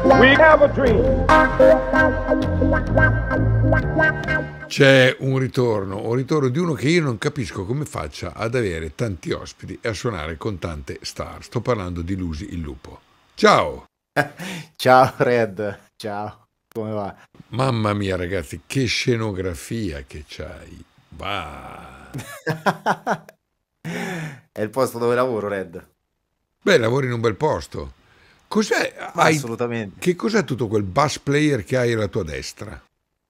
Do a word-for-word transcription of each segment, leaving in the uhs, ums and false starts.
We have a dream. C'è un ritorno, un ritorno di uno che io non capisco come faccia ad avere tanti ospiti e a suonare con tante star. Sto parlando di Lusi il Lupo. Ciao! Ciao Red, ciao, come va? Mamma mia ragazzi, che scenografia che c'hai. Va. È il posto dove lavoro, Red. Beh, lavori in un bel posto. Cos'è? Ma Hai... assolutamente. Che cos'è tutto quel bass player che hai alla tua destra?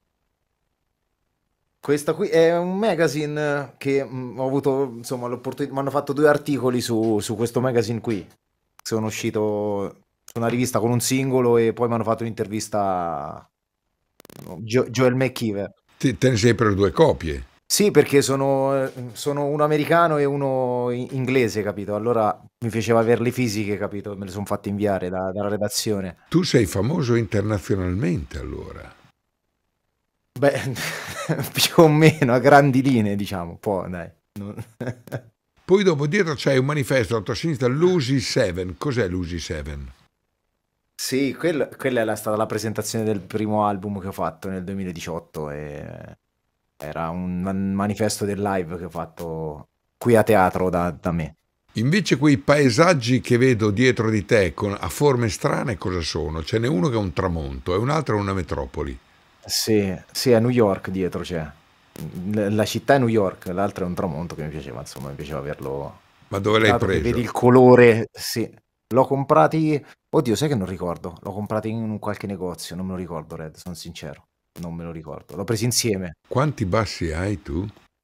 Questa qui è un magazine che mh, ho avuto, insomma, l'opportunità, mi hanno fatto due articoli su, su questo magazine qui. Sono uscito su una rivista con un singolo e poi mi hanno fatto un'intervista a Jo- Joel McKeever. Te, te ne sei per due copie. Sì, perché sono, sono uno americano e uno in- inglese, capito? Allora mi piaceva averle fisiche, capito? Me le sono fatte inviare da- dalla redazione. Tu sei famoso internazionalmente allora. Beh, più o meno, a grandi linee, diciamo, un po', dai. Non- Poi dopo dietro c'hai un manifesto alla tua sinistra, Lucy Seven. Cos'è Lucy Seven? Sì, quel- quella è la- stata la presentazione del primo album che ho fatto nel duemiladiciotto e era un man- manifesto del live che ho fatto qui a teatro da, da me. Invece quei paesaggi che vedo dietro di te con, a forme strane cosa sono? Ce n'è uno che è un tramonto e un altro è una metropoli. Sì, sì, a New York dietro c'è. L- La città è New York, l'altro è un tramonto che mi piaceva, insomma, mi piaceva averlo. Ma dove l'hai Dato che preso? vedi il colore, sì. L'ho comprati, oddio, sai che non ricordo. L'ho comprati in un qualche negozio, non me lo ricordo, Red, sono sincero. Non me lo ricordo. L'ho presi insieme. Quanti bassi hai tu?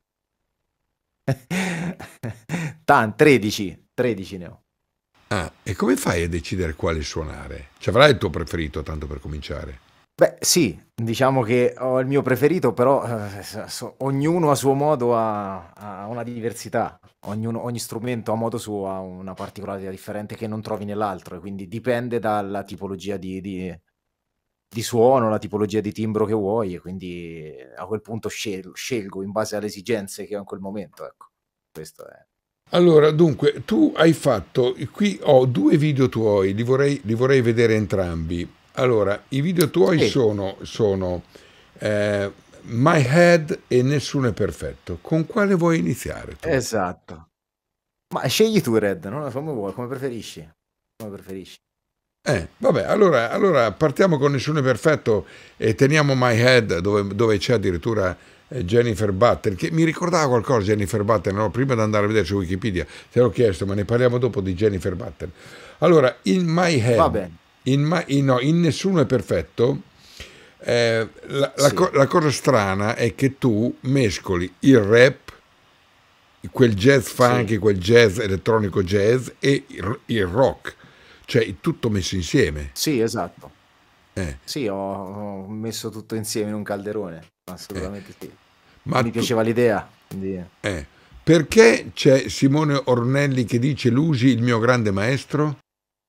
Tan, tredici, tredici ne ho. Ah, e come fai a decidere quale suonare? Ci avrai il tuo preferito, tanto per cominciare. Beh, sì, diciamo che ho il mio preferito, però eh, so- ognuno a suo modo ha, ha una diversità. Ognuno- ogni strumento a modo suo ha una particolarità differente che non trovi nell'altro, e quindi dipende dalla tipologia di, di- di suono, la tipologia di timbro che vuoi, e quindi a quel punto scel- scelgo in base alle esigenze che ho in quel momento, ecco. Questo è. Allora, dunque, tu hai fatto, qui ho due video tuoi, li vorrei, li vorrei vedere entrambi. Allora, i video tuoi Sì, sono, sono eh, My Head e Nessuno è perfetto. Con quale vuoi iniziare tu? esatto. Ma scegli tu, Red, no? Come vuoi, come preferisci. Come preferisci. Eh, vabbè, allora, allora partiamo con Nessuno è perfetto e teniamo My Head dove, dove c'è addirittura eh, Jennifer Butler, che mi ricordava qualcosa Jennifer Butler, no? Prima di andare a vedere su Wikipedia, te l'ho chiesto, ma ne parliamo dopo di Jennifer Butler. Allora, in My Va Head, bene, in, My- in- no, in Nessuno è perfetto, eh, la, la co- sì, la cosa strana è che tu mescoli il rap, quel jazz funky, sì. quel jazz elettronico jazz e il, il rock, cioè tutto messo insieme. Sì, esatto. Eh, Sì, ho, ho messo tutto insieme in un calderone, eh. assolutamente sì. Ma Mi tu, piaceva l'idea, quindi. eh, perché c'è Simone Ornelli che dice Lusi il mio grande maestro?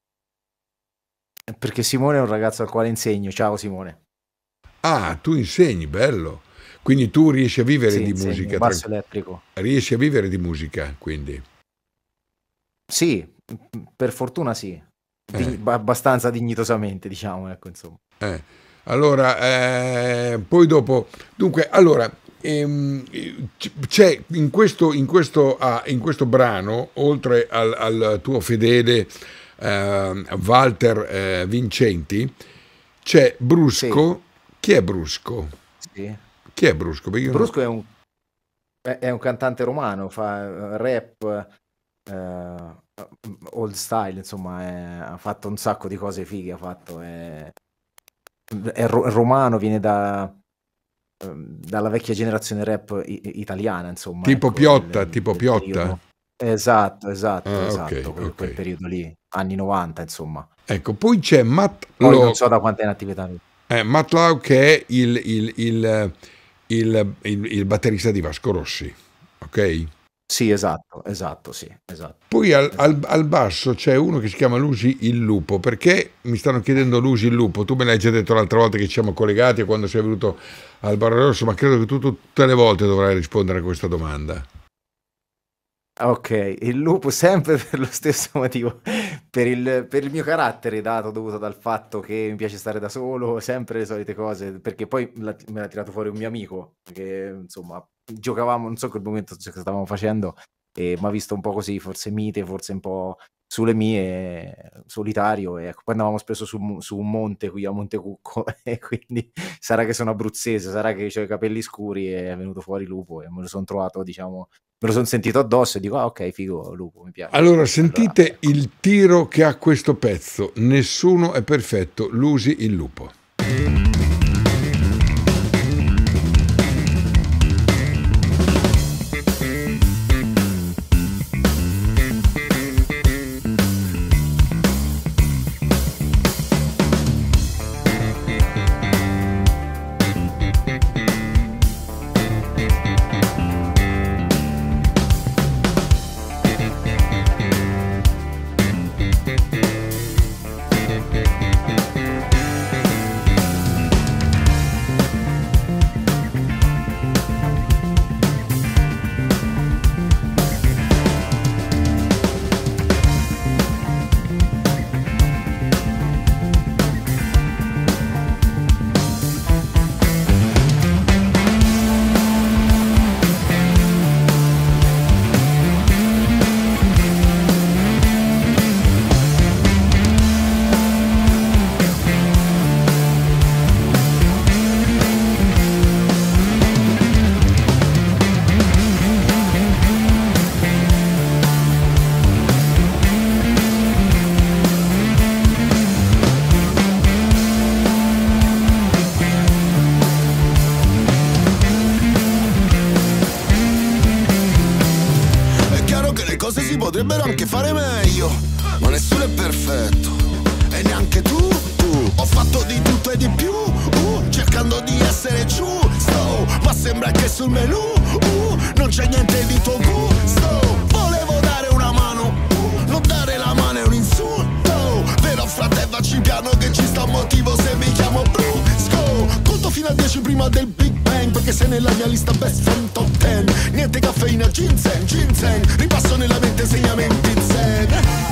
Perché Simone è un ragazzo al quale insegno. Ciao Simone. Ah, tu insegni, bello. Quindi tu riesci a vivere Sì, di insegno musica, tra- basso elettrico. riesci a vivere di musica, quindi. Sì, per fortuna sì. Eh, Di- ba- abbastanza dignitosamente, diciamo, ecco, insomma. eh. Allora, eh, poi dopo, dunque, allora, ehm, c- c'è in questo, in questo, ah, in questo brano, oltre al, al tuo fedele eh, Walter eh, Vincenti, c'è Sì, Brusco. Chi è Brusco? sì. Chi è Brusco? Perché io no. Brusco è un, è è un cantante romano, fa eh, rap, eh, old style, insomma, è- ha fatto un sacco di cose fighe, ha fatto, è, è ro- romano, viene da, ehm, dalla vecchia generazione rap i- i- italiana, insomma, Tipo ecco, del, Piotta, tipo del Piotta? periodo. Esatto, esatto, Ah, ok, esatto, quel, ok. quel periodo lì, anni novanta, insomma. Ecco, poi c'è Matt Poi non Law, so da quanto è in attività lui. eh, Matt Law che è il, il- il- il- il- il batterista di Vasco Rossi, ok? Sì, esatto, esatto, sì, esatto, Poi al, al- esatto. al basso c'è uno che si chiama Lusi il Lupo. Perché mi stanno chiedendo Lusi il Lupo? Tu me l'hai già detto l'altra volta che ci siamo collegati e quando sei venuto al Bar Rosso, ma credo che tu tutte le volte dovrai rispondere a questa domanda. Ok, il lupo sempre per lo stesso motivo, per il, per il mio carattere dato dovuto dal fatto che mi piace stare da solo, sempre le solite cose, perché poi la- me l'ha tirato fuori un mio amico, che insomma giocavamo, non so in quel momento che stavamo facendo, e mi ha visto un po' così, forse mite, forse un po' sulle mie, solitario, e ecco, poi andavamo spesso su, un- su un monte qui a Montecucco, e quindi sarà che sono abruzzese, sarà che ho i capelli scuri e è venuto fuori il lupo e me lo sono trovato, diciamo, me lo sono sentito addosso e dico, ah ok, figo, lupo, mi piace. Allora, Allora, sentite il tiro che ha questo pezzo. Nessuno è perfetto, Lusi il lupo. È chiaro che le cose si potrebbero anche fare meglio, ma nessuno è perfetto, e neanche tu, tu. Ho fatto di tutto e di più, uh, cercando di essere giusto, ma sembra che sul menù uh, non c'è niente di tuo gusto. Volevo dare una mano, uh, non dare la mano è un insulto, però frate vacci piano che ci sta un motivo se mi chiamo Brusco. Conto fino a dieci prima del Big Bang, perché sei nella mia lista best friend top ten. Niente caffeina, ginseng, ginseng, ripasso nella mente insegnamenti zen.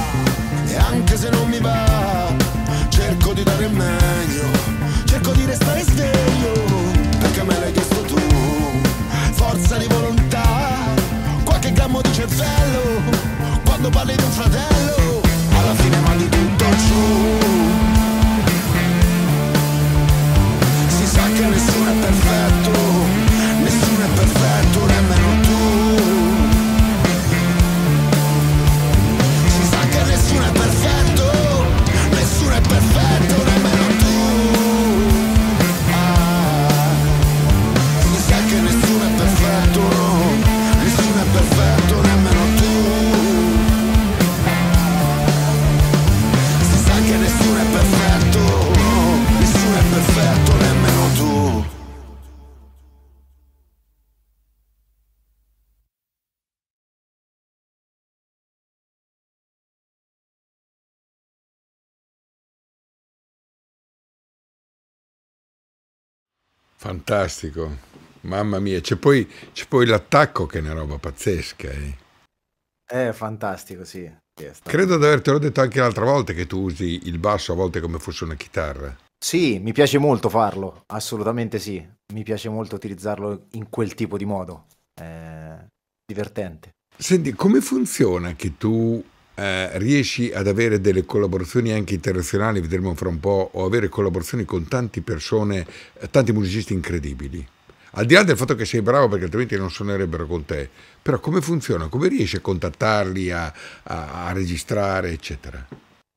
E anche se non mi va, cerco di dare il meglio, cerco di restare sveglio, perché me l'hai chiesto tu. Forza di volontà, qualche grammo di cervello, quando parli di un fratello, alla fine mandi tutto giù. Si sa che nessuno è perfetto, nessuno è perfetto, nemmeno tu. Si sa che nessuno è perfetto, nessuno è perfetto, nemmeno tu. Ah, si sa che nessuno è perfetto, nessuno è perfetto, nemmeno tu. Si sa che nessuno è perfetto, nessuno è perfetto, nemmeno tu. Fantastico, mamma mia. C'è poi, c'è poi l'attacco che è una roba pazzesca. Eh. è fantastico, sì, sì, è stato... Credo di avertelo detto anche l'altra volta che tu usi il basso a volte come fosse una chitarra. Sì, mi piace molto farlo, assolutamente sì, mi piace molto utilizzarlo in quel tipo di modo, è divertente. Senti, come funziona che tu eh, riesci ad avere delle collaborazioni anche internazionali, vedremo fra un po', o avere collaborazioni con tante persone, eh, tanti musicisti incredibili? Al di là del fatto che sei bravo, perché altrimenti non suonerebbero con te, però come funziona? Come riesci a contattarli, a, a- a registrare, eccetera?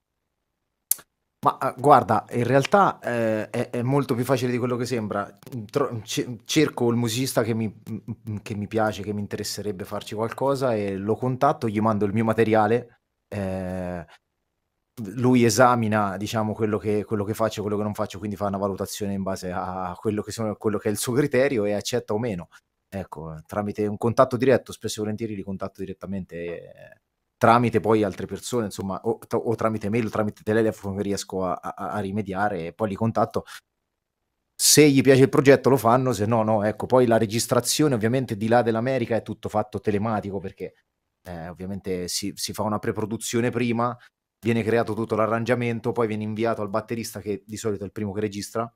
Ma eh, guarda, in realtà eh, è, è molto più facile di quello che sembra. Tro- ce- cerco il musicista che mi, che mi piace, che mi interesserebbe farci qualcosa e lo contatto, gli mando il mio materiale. eh, Lui esamina, diciamo, quello che, quello che faccio e quello che non faccio, quindi fa una valutazione in base a quello che, sono, quello che è il suo criterio e accetta o meno. Ecco, tramite un contatto diretto, spesso e volentieri li contatto direttamente, eh, tramite poi altre persone, insomma, o, o tramite mail o tramite telefono che riesco a, a- a rimediare e poi li contatto. Se gli piace il progetto lo fanno, se no no. Ecco, poi la registrazione ovviamente di là dell'America è tutto fatto telematico perché Eh, ovviamente si, si fa una preproduzione prima, viene creato tutto l'arrangiamento, poi viene inviato al batterista, che di solito è il primo che registra,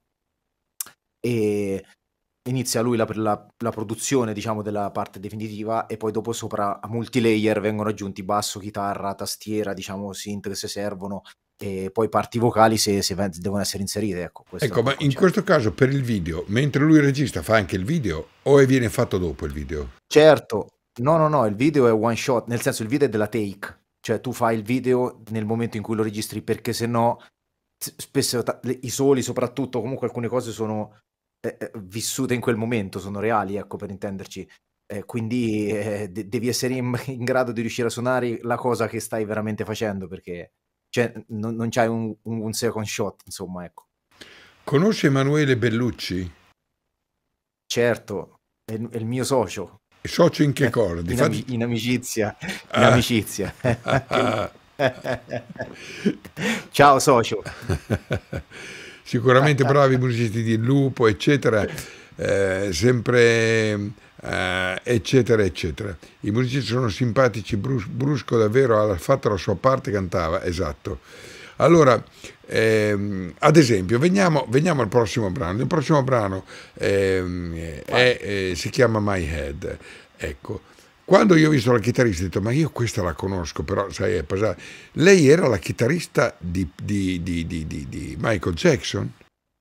e inizia lui la, la, la produzione, diciamo, della parte definitiva, e poi dopo sopra a multilayer vengono aggiunti basso, chitarra, tastiera, diciamo, synth che se servono, e poi parti vocali se, se devono essere inserite. Ecco, questo Ecco, è ma il in concetto. questo caso per il video, mentre lui regista fa anche il video o viene fatto dopo il video? Certo, no, no, no, il video è one shot, nel senso il video è della take, cioè tu fai il video nel momento in cui lo registri, perché se no s- spesso ta- le- i soli soprattutto, comunque alcune cose sono eh, eh, vissute in quel momento, sono reali, ecco, per intenderci. Eh, quindi eh, de- devi essere in, in grado di riuscire a suonare la cosa che stai veramente facendo, perché cioè, non, non c'hai un, un un second shot, insomma, ecco. Conosce Emanuele Bellucci? Certo, è, il è il mio socio. È socio in che cosa? Di In, fatti... ami- in amicizia, in Ah. amicizia. Anche lui. Ciao socio. Sicuramente bravi musicisti di Lupo, eccetera, eh, sempre eh, eccetera, eccetera. I musicisti sono simpatici, Brus- Brusco davvero ha fatto la sua parte, cantava, esatto. Allora, ehm, ad esempio, veniamo, veniamo al prossimo brano. Il prossimo brano ehm, è, è- si chiama My Head. Ecco, quando io ho visto la chitarrista ho detto, ma io questa la conosco, però sai, è passata. Lei era la chitarrista di, di- di- di- di- di Michael Jackson?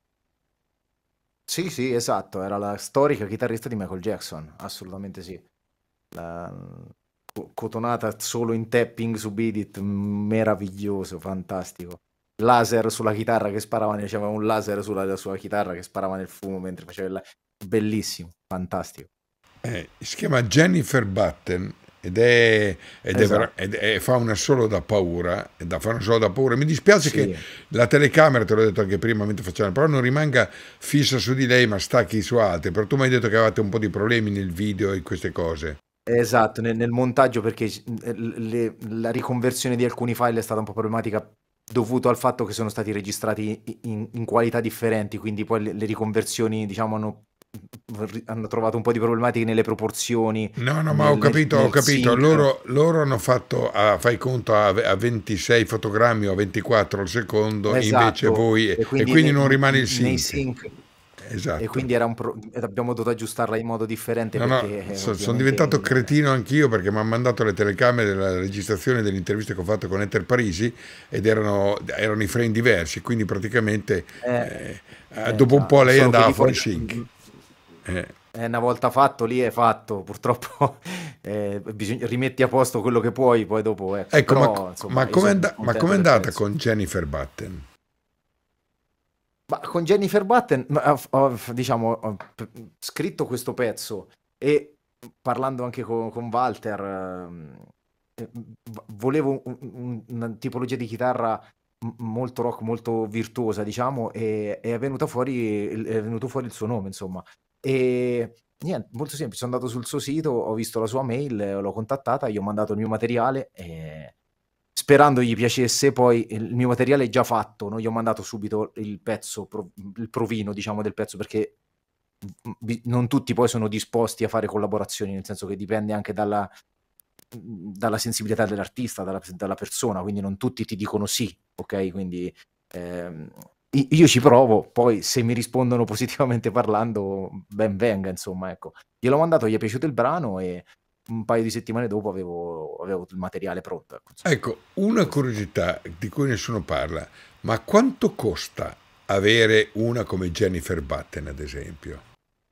Sì, sì, esatto, era la storica chitarrista di Michael Jackson, assolutamente sì. La- co- cotonata solo in tapping su Beat It, meraviglioso, fantastico. Laser sulla chitarra che sparava, nel- c'aveva un laser sulla sua chitarra che sparava nel fumo mentre faceva il... Bellissimo, fantastico. Eh, si chiama Jennifer Button ed è, ed è vera- Esatto, ed è- fa una solo da paura, e da fa una solo da paura. Mi dispiace che sì. la telecamera, te l'ho detto anche prima mentre facciamo, però non rimanga fissa su di lei ma stacchi su altre, però tu mi hai detto che avevate un po' di problemi nel video e queste cose. Esatto, nel, nel montaggio, perché c- le- la riconversione di alcuni file è stata un po' problematica dovuto al fatto che sono stati registrati i- in, in qualità differenti, quindi poi le, le riconversioni, diciamo, hanno, hanno trovato un po' di problematiche nelle proporzioni, No, no, ma ho nel, nel- capito, ho nel capito. sync. Loro, loro hanno fatto, a, fai conto, a, a ventisei fotogrammi o a ventiquattro al secondo, invece Esatto, voi, e e quindi quindi ne- non rimane il nei sync. sync, e Esatto. quindi era un pro- abbiamo dovuto aggiustarla in modo differente No, no, perché eh, so- sono ovviamente... diventato cretino anch'io perché mi hanno mandato le telecamere della registrazione delle interviste che ho fatto con Eter Parisi ed erano, erano i frame diversi, quindi praticamente Eh, eh, eh, eh, dopo un po' già, lei solo che andava lì fuori poi... sync. Eh, Eh, una volta fatto, lì è fatto, purtroppo eh, bisogna- rimetti a posto quello che puoi, poi dopo, ecco, Ecco, ma, però insomma ma io com'è sono and- ma contento com'è del andata pezzo. con Jennifer Button? Ma con Jennifer Button, ma, ho, ho, diciamo, ho p- scritto questo pezzo e parlando anche con, con Walter, ehm, eh, v- volevo un- un- una tipologia di chitarra m- molto rock, molto virtuosa, diciamo, e, e è venuta fuori, è venuto fuori il suo nome, insomma. E niente, molto semplice, sono andato sul suo sito, ho visto la sua mail, eh, l'ho contattata, gli ho mandato il mio materiale e sperando gli piacesse. Poi il mio materiale è già fatto, non gli ho mandato subito il pezzo, pro- il provino, diciamo, del pezzo, perché bi- non tutti poi sono disposti a fare collaborazioni, nel senso che dipende anche dalla, dalla sensibilità dell'artista, dalla, dalla persona, quindi non tutti ti dicono sì, ok? Quindi ehm, i- io ci provo, poi se mi rispondono positivamente parlando, ben venga, insomma, ecco. Gliel'ho mandato, gli è piaciuto il brano e un paio di settimane dopo avevo, avevo il materiale pronto, ecco, insomma. Ecco, una curiosità di cui nessuno parla, ma quanto costa avere una come Jennifer Button, ad esempio?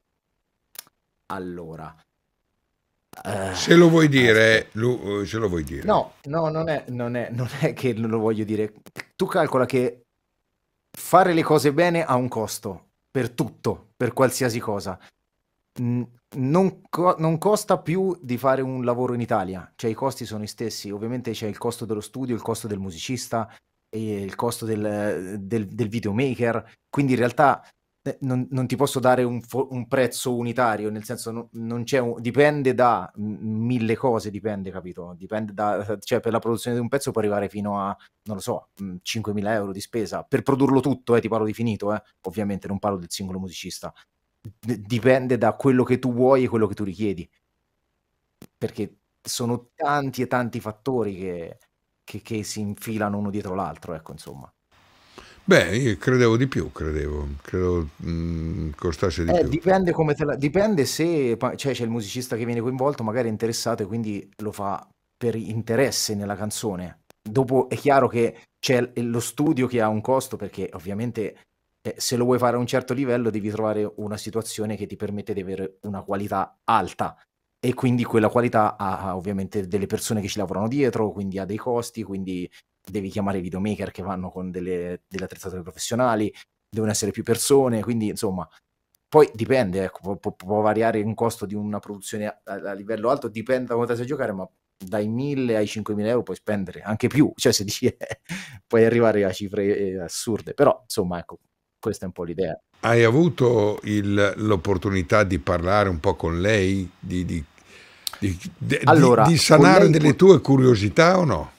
Allora, eh, Se lo vuoi aspetta. dire, lu- se lo vuoi dire. No, no, non è, non è, non è che non lo voglio dire. Tu calcola che fare le cose bene ha un costo, per tutto, per qualsiasi cosa. Mm, Non, co- non costa più di fare un lavoro in Italia, cioè i costi sono i stessi. Ovviamente c'è il costo dello studio, il costo del musicista e il costo del, del, del videomaker. Quindi in realtà eh, non, non ti posso dare un, fo- un prezzo unitario, nel senso no- non c'è un, dipende da mm, mille cose, dipende, capito? Dipende da, cioè per la produzione di un pezzo può arrivare fino a, non lo so, mm, cinquemila euro di spesa per produrlo tutto, eh, ti parlo di finito, eh. Ovviamente non parlo del singolo musicista. D- dipende da quello che tu vuoi e quello che tu richiedi, perché sono tanti e tanti fattori che, che, che si infilano uno dietro l'altro, ecco, insomma. Beh, io credevo di più, credevo, credo mh, costasse di Eh, più. dipende come te la- dipende se pa- cioè, c'è il musicista che viene coinvolto, magari è interessato e quindi lo fa per interesse nella canzone. Dopo è chiaro che c'è l- lo studio che ha un costo, perché ovviamente eh, se lo vuoi fare a un certo livello devi trovare una situazione che ti permette di avere una qualità alta, e quindi quella qualità ha, ha ovviamente delle persone che ci lavorano dietro, quindi ha dei costi, quindi devi chiamare i videomaker che vanno con delle, delle attrezzature professionali, devono essere più persone, quindi insomma. Poi dipende, ecco, può, può- può variare un costo di una produzione a, a livello alto, dipende da come te sai giocare, ma dai mille ai cinquemila euro puoi spendere anche più, cioè se dici puoi arrivare a cifre eh, assurde, però insomma, ecco, questa è un po' l'idea. Hai avuto il- l'opportunità di parlare un po' con lei, di, di- di- di- di- Allora, di con sanare lei delle pur- tue curiosità o no?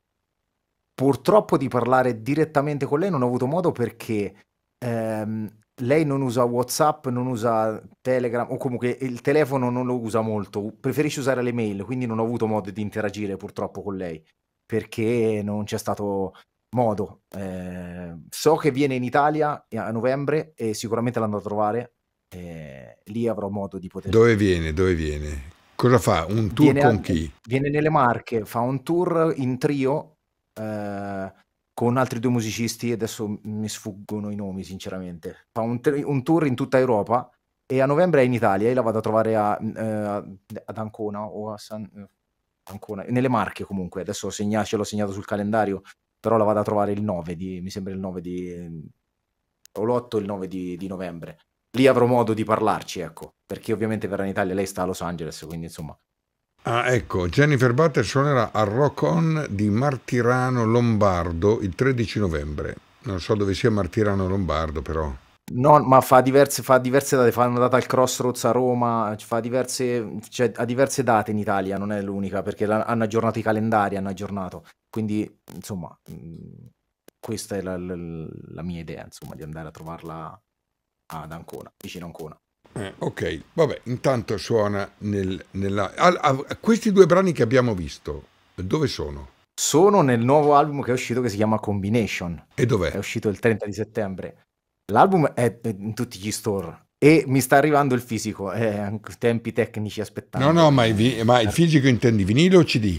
purtroppo di parlare direttamente con lei non ho avuto modo, perché ehm, lei non usa WhatsApp, non usa Telegram, o comunque il telefono non lo usa molto, preferisce usare le mail, quindi non ho avuto modo di interagire purtroppo con lei, perché non c'è stato modo. Eh, so che viene in Italia a novembre e sicuramente l'andrò a trovare, eh, lì avrò modo di poter... Dove viene? Dove viene? Cosa fa? Un tour Viene, a- con chi? viene nelle Marche, fa un tour in trio eh, con altri due musicisti, adesso mi sfuggono i nomi sinceramente. Fa un, tri- un tour in tutta Europa e a novembre è in Italia. Io la vado a trovare a, eh, ad Ancona o a San... eh, Ancona, nelle Marche comunque. Adesso segna- ce l'ho segnato sul calendario, però la vado a trovare il nove di, mi sembra il nove di, o l'otto o il nove di, di novembre. Lì avrò modo di parlarci, ecco, perché ovviamente verrà in Italia, lei sta a Los Angeles, quindi insomma. Ah, ecco, Jennifer Butter suonerà al Rock On di Martirano Lombardo il tredici novembre. Non so dove sia Martirano Lombardo, però. No, ma fa diverse, fa diverse date, fa una data al Crossroads a Roma, fa diverse, cioè, ha diverse date in Italia, non è l'unica, perché la- hanno aggiornato i calendari, hanno aggiornato. Quindi, insomma, mh, questa è la, la- la mia idea, insomma, di andare a trovarla ad Ancona, vicino a Ancona. Eh, ok, vabbè, intanto suona nel, nella... ah, ah, questi due brani che abbiamo visto, dove sono? Sono nel nuovo album che è uscito, che si chiama Combination, E è dov'è? uscito il trenta di settembre. L'album è in tutti gli store e mi sta arrivando il fisico, è anche tempi tecnici No, aspettando. no, ma, i vi- ma il fisico intendi vinile o C D?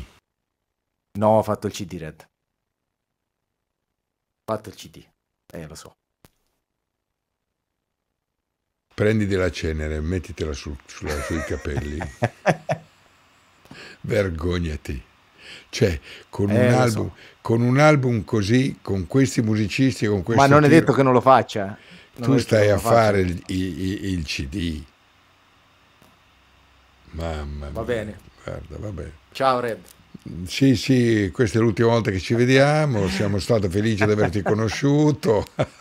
No, ho fatto il C D Red. Ho fatto il C D. Eh, lo so. Prendi della cenere, mettitela su- sulla- sui capelli, vergognati. Cioè, con un, Eh, lo album, so. con un album così, con questi musicisti, con questo Ma non è tiro, detto che non lo faccia. Non è tu detto che stai non a lo faccia. fare il, il- il- il C D. Mamma Va mia, bene. guarda, vabbè. Ciao Red. Sì, sì, questa è l'ultima volta che ci vediamo, siamo stati felici di averti conosciuto.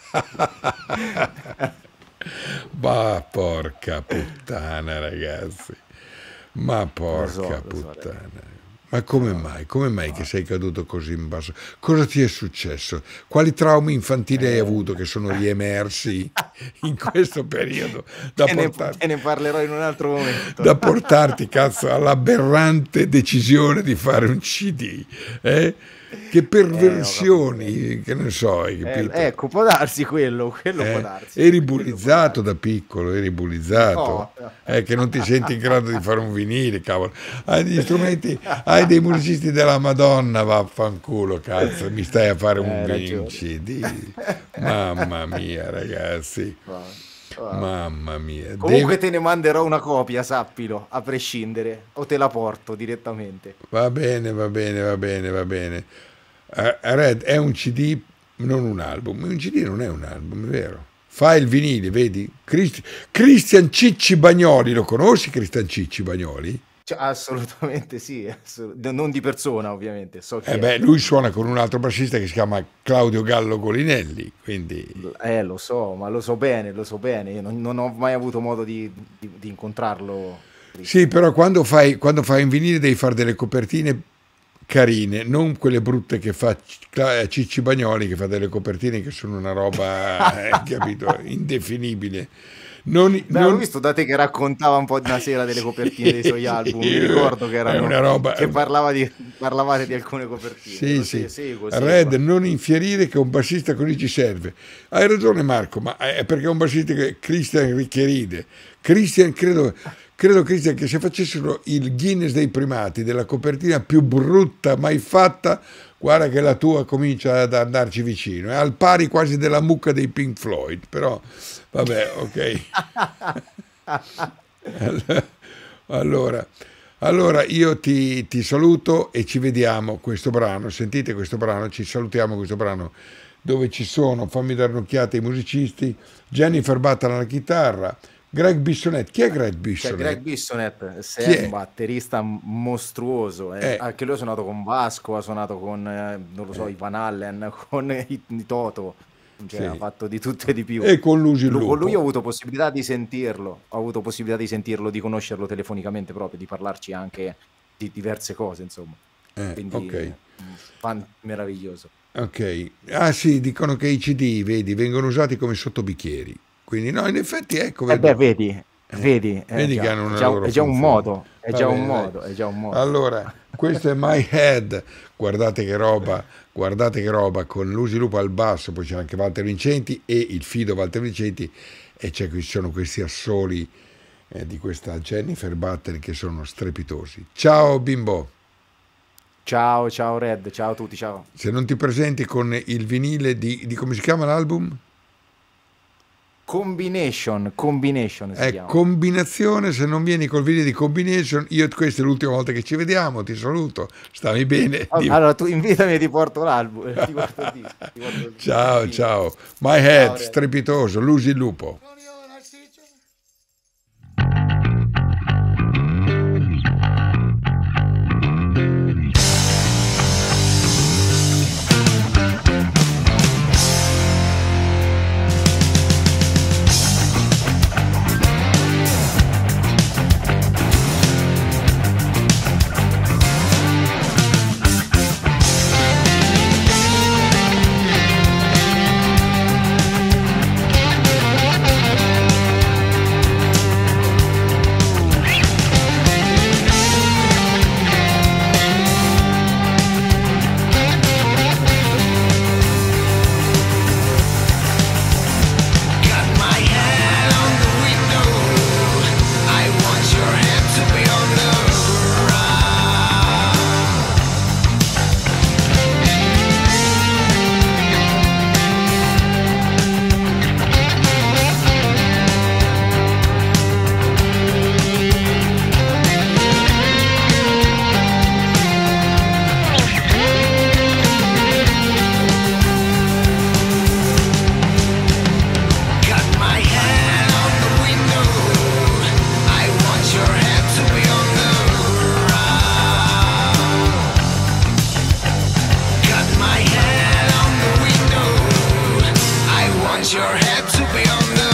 Ma porca puttana, ragazzi. Ma Lo so, porca lo so, Red. puttana. Ma come mai? Come mai che sei caduto così in basso? Cosa ti è successo? Quali traumi infantili hai Eh, avuto che sono riemersi in questo periodo da te ne, portarti, te ne parlerò in un altro momento. da portarti, cazzo, all'aberrante decisione di fare un C D? Eh? Che Eh, ho capito. perversioni, che ne so, hai Eh, capito? ecco, può darsi quello, quello può Eh, darsi. eri quello può bullizzato darsi. da piccolo, eri bullizzato. No, no. Eh, che non ti senti in grado di fare un vinile, cavolo. Hai degli strumenti, hai dei musicisti della Madonna, vaffanculo, cazzo, mi stai a fare un, Hai vi- un ragione. C D. Mamma mia, ragazzi, Va- va. mamma mia. Comunque Deve- te ne manderò una copia, sappilo, a prescindere, o te la porto direttamente. Va bene, va bene, va bene, va bene. Eh, Red è un C D, non un album. Un C D non è un album, è vero. Fa il vinile, vedi? Cristi- Cristian Cicci Bagnoli, lo conosci Cristian Cicci Bagnoli? Cioè, assolutamente sì, assolut- non di persona ovviamente, so chi Eh è. beh, lui suona con un altro bassista che si chiama Claudio Gallo Golinelli, quindi... Eh, lo so, ma lo so bene, lo so bene, io non, non ho mai avuto modo di, di- di incontrarlo. Sì, però quando fai, quando fai in vinile devi fare delle copertine carine, non quelle brutte che fa Cla- Cicci Bagnoli, che fa delle copertine che sono una roba, eh, capito, indefinibile. Non, Beh, non... ho visto da te che raccontava un po' di una sera delle copertine dei suoi album, mi ricordo che erano, è una roba... che parlava di, parlavate di alcune copertine. Sì, Lo sì. se- seguo, Red, seguo. non infierire che un bassista così ci serve. Hai ragione Marco, ma è perché è un bassista che Christian che ride. Christian, credo, credo Christian che se facessero il Guinness dei primati della copertina più brutta mai fatta, guarda che la tua comincia ad andarci vicino, è al pari quasi della mucca dei Pink Floyd, però vabbè, ok. Allora, allora io ti, ti saluto e ci vediamo questo brano, sentite questo brano, ci salutiamo questo brano dove ci sono, fammi dare un'occhiata ai musicisti, Jennifer Butler alla chitarra, Greg Bissonette. Chi è Greg Cioè, Bissonette? Greg Bissonette, se Chi è è? un batterista mostruoso, eh. Eh. Anche lui ha suonato con Vasco, ha suonato con, eh, non lo so, i Van Allen, con i, i Toto, cioè, Sì. ha fatto di tutto e di più. E con Lucy Lu- Con lui ho Lupo. avuto possibilità di sentirlo, ho avuto possibilità di sentirlo, di conoscerlo telefonicamente proprio, di parlarci anche di diverse cose, insomma. Eh, Quindi, ok. mm, fan meraviglioso. Ok, ah sì, dicono che i C D, vedi, vengono usati come sottobicchieri. Quindi no, in effetti ecco, Eh vedo, beh, vedi, vedi, è vedi già, che hanno è una già- loro è già un funzione. modo, è Va già bene, un dai. modo, è già un modo. Allora, questo è My Head, guardate che roba, guardate che roba, con Lucy Lupo al basso, poi c'è anche Walter Vincenti e il fido Walter Vincenti, e c'è, qui ci sono questi assoli eh, di questa Jennifer Butler che sono strepitosi. Ciao bimbo, Ciao, ciao Red, ciao a tutti, ciao. se non ti presenti con il vinile di, di come si chiama l'album? Combination, Combination si È chiama. combinazione, se non vieni col video di Combination, io questa è l'ultima volta che ci vediamo, ti saluto, stammi bene. Oh, Di- allora tu invitami e ti porto l'album, ti porto il disco, ti porto il Ciao, disco. ciao. My Head, Red. strepitoso, Lucy Lupo. Got my hand on the window. I want your hand to be on the Got my hand on the window. I want your hand to be on the Got my hand on the window. I want your hand to be on the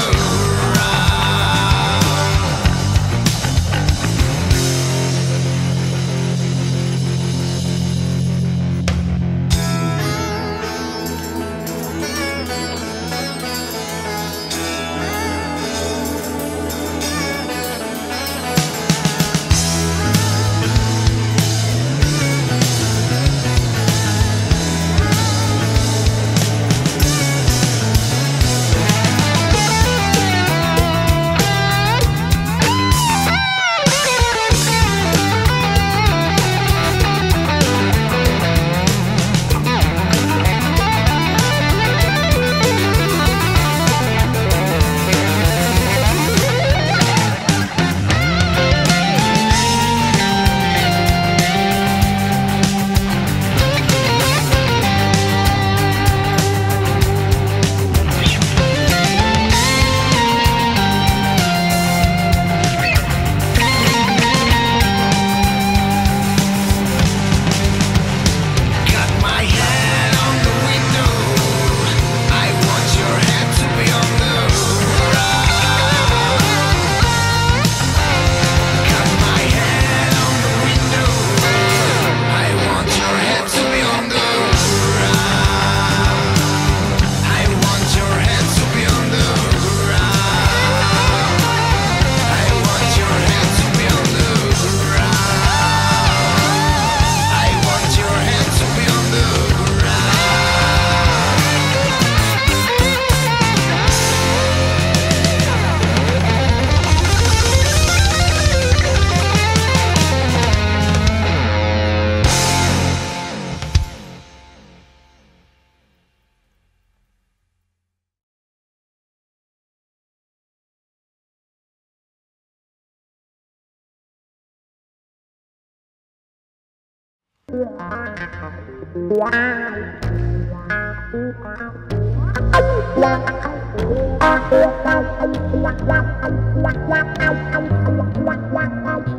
Wow.